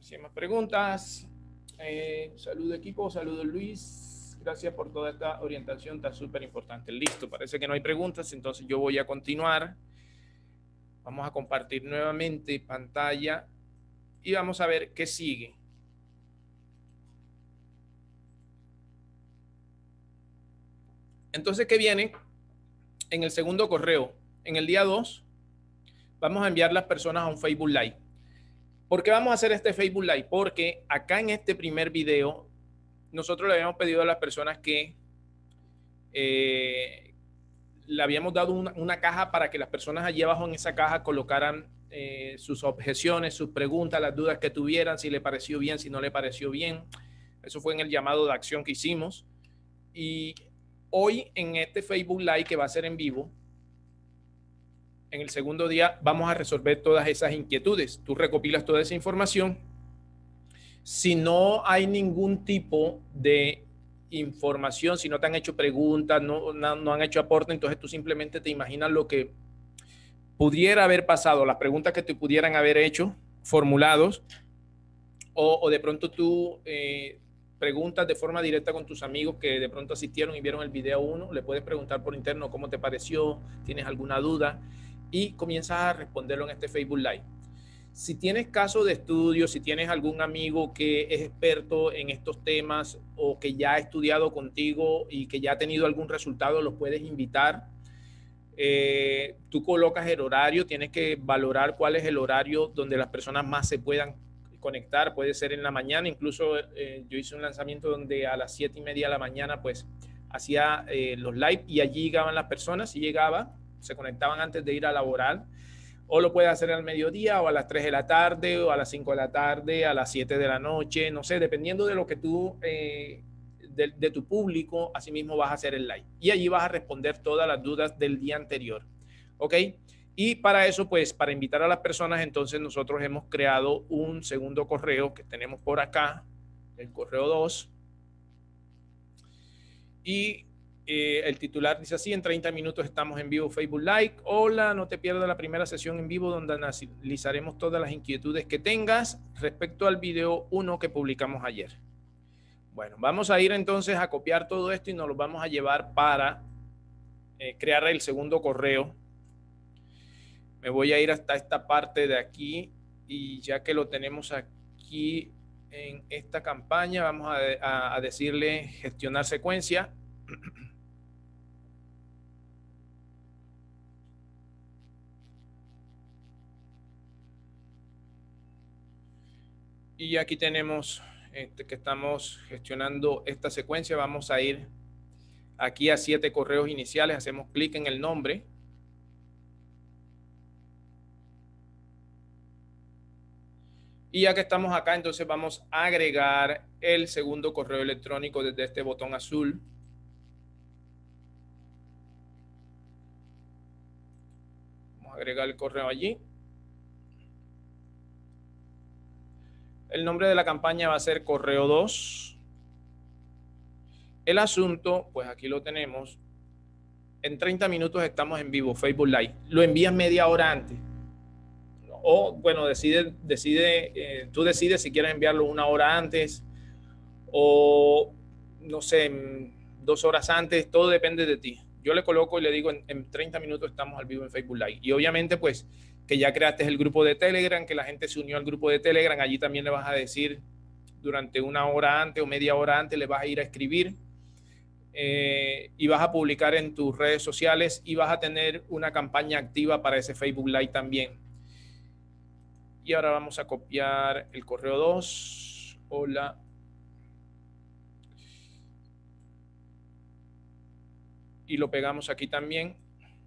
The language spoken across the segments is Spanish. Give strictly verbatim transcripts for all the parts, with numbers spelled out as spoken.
Si hay más preguntas. Eh, saludo equipo, saludo Luis. Gracias por toda esta orientación, está súper importante. Listo, parece que no hay preguntas, entonces yo voy a continuar. Vamos a compartir nuevamente pantalla y vamos a ver qué sigue. Entonces, ¿qué viene? En el segundo correo, en el día dos, vamos a enviar las personas a un Facebook Live. ¿Por qué vamos a hacer este Facebook Live? Porque acá en este primer video, nosotros le habíamos pedido a las personas que eh, le habíamos dado una, una caja para que las personas allí abajo en esa caja colocaran eh, sus objeciones, sus preguntas, las dudas que tuvieran, si le pareció bien, si no le pareció bien. Eso fue en el llamado de acción que hicimos. Y hoy en este Facebook Live que va a ser en vivo, en el segundo día vamos a resolver todas esas inquietudes. Tú recopilas toda esa información. Si no hay ningún tipo de información, si no te han hecho preguntas, no, no, no han hecho aporte, entonces tú simplemente te imaginas lo que pudiera haber pasado, las preguntas que te pudieran haber hecho, formulados, o, o de pronto tú eh, preguntas de forma directa con tus amigos que de pronto asistieron y vieron el video uno, le puedes preguntar por interno cómo te pareció, tienes alguna duda, y comienzas a responderlo en este Facebook Live. Si tienes caso de estudio, si tienes algún amigo que es experto en estos temas o que ya ha estudiado contigo y que ya ha tenido algún resultado, los puedes invitar. Eh, tú colocas el horario, tienes que valorar cuál es el horario donde las personas más se puedan conectar. Puede ser en la mañana, incluso eh, yo hice un lanzamiento donde a las siete y media de la mañana pues hacía eh, los live y allí llegaban las personas y llegaba, se conectaban antes de ir a laborar. O lo puedes hacer al mediodía o a las tres de la tarde o a las cinco de la tarde, a las siete de la noche, no sé, dependiendo de lo que tú, eh, de, de tu público, así mismo vas a hacer el live. Y allí vas a responder todas las dudas del día anterior. ¿Ok? Y para eso, pues, para invitar a las personas, entonces nosotros hemos creado un segundo correo que tenemos por acá, el correo dos. Y Eh, el titular dice así: en treinta minutos estamos en vivo Facebook Live. Hola, no te pierdas la primera sesión en vivo donde analizaremos todas las inquietudes que tengas respecto al video uno que publicamos ayer. Bueno, vamos a ir entonces a copiar todo esto y nos lo vamos a llevar para eh, crear el segundo correo. Me voy a ir hasta esta parte de aquí y ya que lo tenemos aquí en esta campaña, vamos a, a, a decirle gestionar secuencia. Y aquí tenemos este, que estamos gestionando esta secuencia. Vamos a ir aquí a siete correos iniciales. Hacemos clic en el nombre. Y ya que estamos acá, entonces vamos a agregar el segundo correo electrónico desde este botón azul. Vamos a agregar el correo allí. El nombre de la campaña va a ser correo dos. El asunto, pues aquí lo tenemos. En treinta minutos estamos en vivo, Facebook Live. Lo envías media hora antes. O, bueno, decide, decide eh, tú decides si quieres enviarlo una hora antes o, no sé, dos horas antes. Todo depende de ti. Yo le coloco y le digo, en, en treinta minutos estamos al vivo en Facebook Live. Y obviamente, pues, que ya creaste el grupo de Telegram, que la gente se unió al grupo de Telegram. Allí también le vas a decir durante una hora antes o media hora antes, le vas a ir a escribir. Eh, y vas a publicar en tus redes sociales y vas a tener una campaña activa para ese Facebook Live también. Y ahora vamos a copiar el correo dos. Hola. Y lo pegamos aquí también.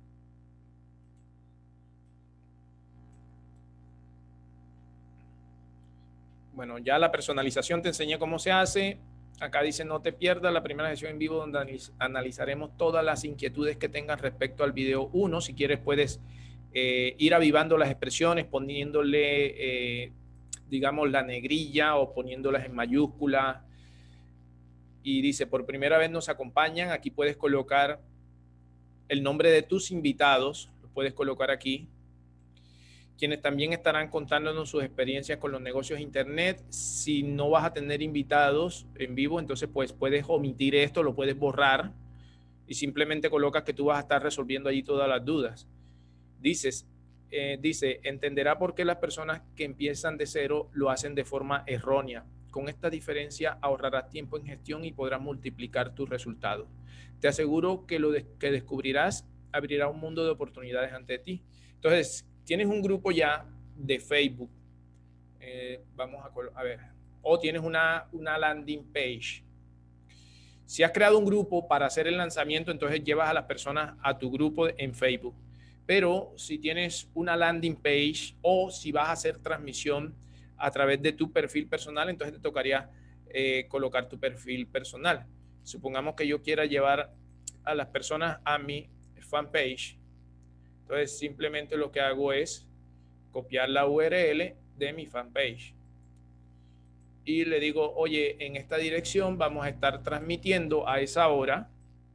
Bueno, ya la personalización te enseñé cómo se hace. Acá dice no te pierdas la primera sesión en vivo donde analizaremos todas las inquietudes que tengas respecto al video uno. Si quieres puedes eh, ir avivando las expresiones, poniéndole, eh, digamos, la negrilla o poniéndolas en mayúsculas. Y dice, por primera vez nos acompañan. Aquí puedes colocar el nombre de tus invitados. Lo puedes colocar aquí. quienes también estarán contándonos sus experiencias con los negocios de internet. Si no vas a tener invitados en vivo, entonces pues puedes omitir esto, lo puedes borrar y simplemente colocas que tú vas a estar resolviendo allí todas las dudas. Dices, eh, dice, entenderá por qué las personas que empiezan de cero lo hacen de forma errónea. Con esta diferencia ahorrarás tiempo en gestión y podrás multiplicar tus resultados. Te aseguro que lo de, que descubrirás abrirá un mundo de oportunidades ante ti. Entonces, tienes un grupo ya de Facebook. Eh, vamos a, a ver. O tienes una, una landing page. Si has creado un grupo para hacer el lanzamiento, entonces llevas a las personas a tu grupo en Facebook. Pero si tienes una landing page o si vas a hacer transmisión a través de tu perfil personal, entonces te tocaría eh, colocar tu perfil personal. Supongamos que yo quiera llevar a las personas a mi fanpage. Entonces simplemente lo que hago es copiar la U R L de mi fanpage. Y le digo, oye, en esta dirección vamos a estar transmitiendo a esa hora.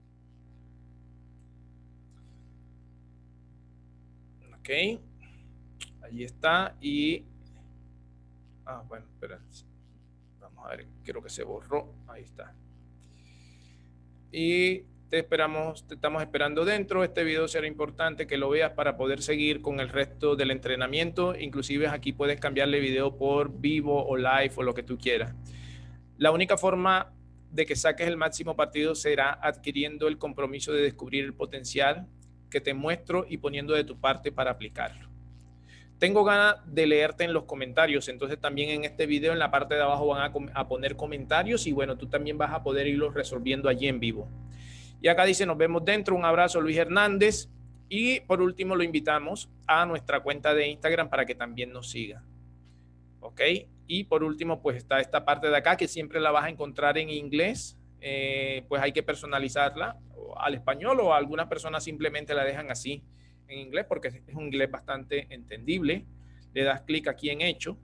Ok. Ahí está. Y... Ah, bueno, espera. Vamos a ver, creo que se borró. Ahí está. Y te esperamos, te estamos esperando dentro. Este video será importante que lo veas para poder seguir con el resto del entrenamiento. Inclusive aquí puedes cambiarle video por vivo o live o lo que tú quieras. La única forma de que saques el máximo partido será adquiriendo el compromiso de descubrir el potencial que te muestro y poniendo de tu parte para aplicarlo. Tengo ganas de leerte en los comentarios, entonces también en este video en la parte de abajo van a, a poner comentarios y bueno, tú también vas a poder irlos resolviendo allí en vivo. Y acá dice, nos vemos dentro. Un abrazo, Luis Hernández. Y por último, lo invitamos a nuestra cuenta de Instagram para que también nos siga. ¿Ok? Y por último, pues está esta parte de acá que siempre la vas a encontrar en inglés. Eh, pues hay que personalizarla al español o algunas personas simplemente la dejan así en inglés porque es un inglés bastante entendible. Le das clic aquí en hecho.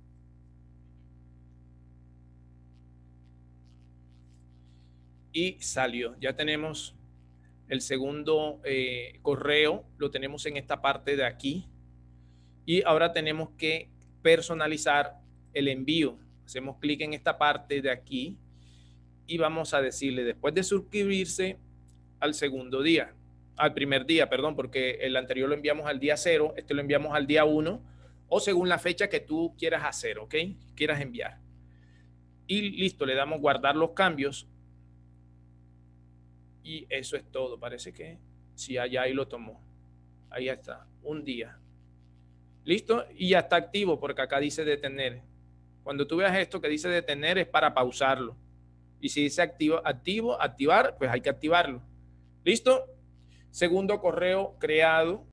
Y salió. Ya tenemos el segundo eh, correo, lo tenemos en esta parte de aquí. Y ahora tenemos que personalizar el envío. Hacemos clic en esta parte de aquí y vamos a decirle después de suscribirse al segundo día, al primer día, perdón, porque el anterior lo enviamos al día cero, este lo enviamos al día uno o según la fecha que tú quieras hacer, ¿ok? Quieras enviar. Y listo, le damos guardar los cambios. Y eso es todo. Parece que sí, allá ahí lo tomó. Ahí está, un día. ¿Listo? Y ya está activo porque acá dice detener. Cuando tú veas esto que dice detener es para pausarlo. Y si dice activo, activo, activar, pues hay que activarlo. ¿Listo? Segundo correo creado.